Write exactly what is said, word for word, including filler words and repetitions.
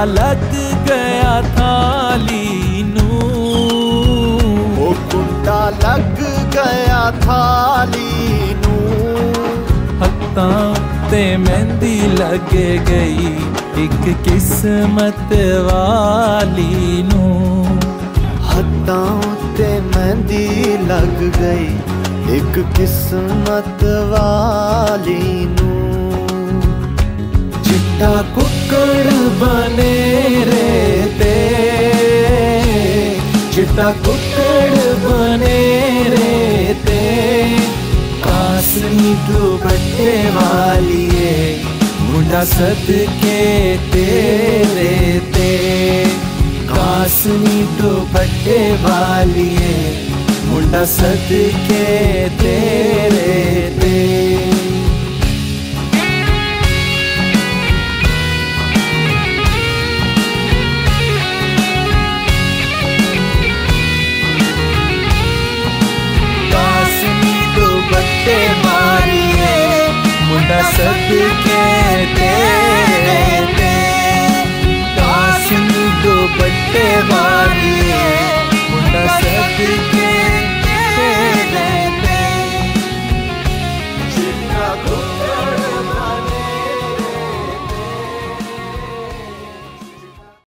लग गया थाली नू, ओ कुंडा लग गया थाली नू। हत्तां ते मेहंदी लग गई एक किस्मत वाली नू, हत्तां ते मेहंदी लग गई एक किस्मत वाली नू। चिट्टा कुक्कड़ बने रे ते, चिट्टा कुक्कड़ बने रे ते, कासनी दुपट्टे वालिए मुंडा सदके तेरे ते, कासनी दुपट्टे वालिए मुंडा सदके तेरे ते। मुंडा सदके तेरे ते, कासनी दुपट्टे वालिए मुंडा सदके